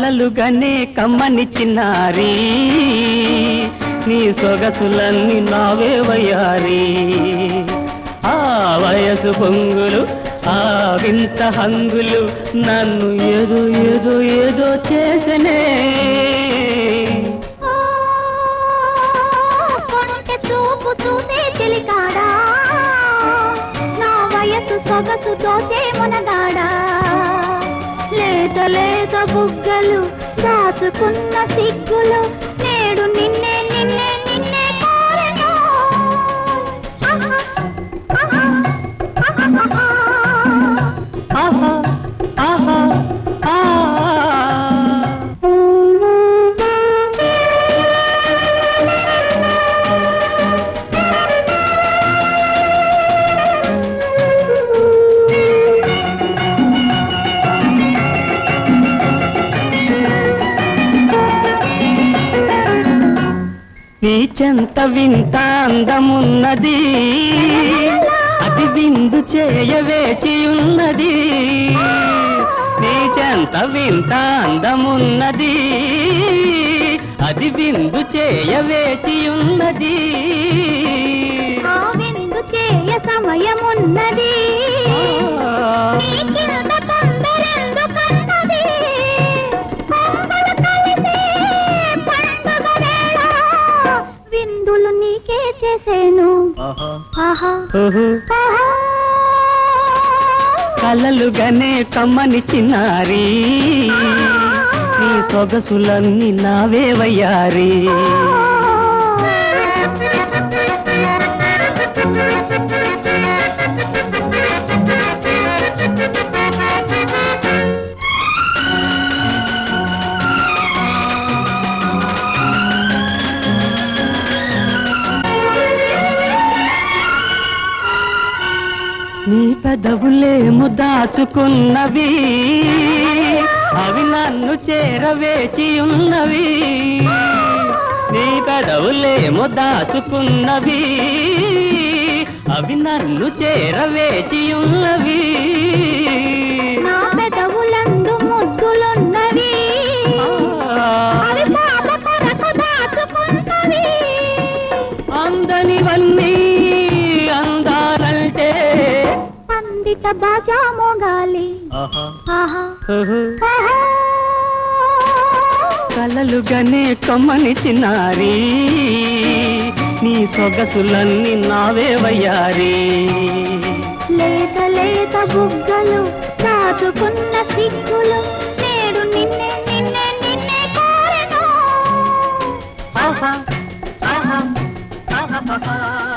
కలలుగానే కమ్మని చిన్నారి నీ సొగసులన్నీ నావే వయ్యారి ఆ వయసు పొంగులు ఆ వింత హంగులు నన్ను ఏదో ఏదో ఏదో చేసనే కొంటె చూపు చూసే చెలికాడా నా వయసు సొగసు దోచే మునగాడా లేత లేత బుగ్గలు దాచుకున్న సిగ్గులు నేడు నిన్నే నిన్నే నిన్నే కోరెను ఆహా ఆహా నీ చెంత వింత అందమున్నది అది విందు చేయవేచి ఉన్నది నీ చెంత వింత అందమున్నది అది విందు చేయవేచి ఉన్నది ఆ విందు చేయ సమయమున్నది విందులు నీకే చేసేను కలలుగానే కమ్మని చిన్నారి నీ సొగసులన్నీ నావే వయ్యారి నీ పెదవులేము దాచుకున్నవి అవి నన్ను చేరవేచి ఉన్నవి నీ పెదవులేము దాచుకున్నవి అవి నన్ను చేరవేచి ఉన్నవి నా పెదవులందు ముద్దులున్నవి అవి పాప కొరకు దాచుకున్నవి అందనివన్నీ అందాలంటే పండిత బాజా మోగాలి కలలుగానే కమ్మని చిన్నారి నీ సొగసులన్నీ నావే వయ్యారి లేత లేత బుగ్గలు దాచుకున్న సిగ్గులు నేడు నిన్నే నిన్నే నిన్నే కోరెను ఆహా ఆహా ఆహా